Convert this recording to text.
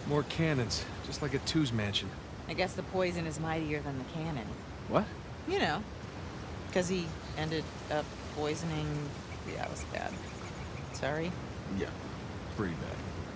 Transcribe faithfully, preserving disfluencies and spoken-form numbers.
More cannons, just like at Two's mansion. I guess the poison is mightier than the cannon. What? You know, because he ended up poisoning... Yeah, it was bad. Sorry. Yeah, pretty bad.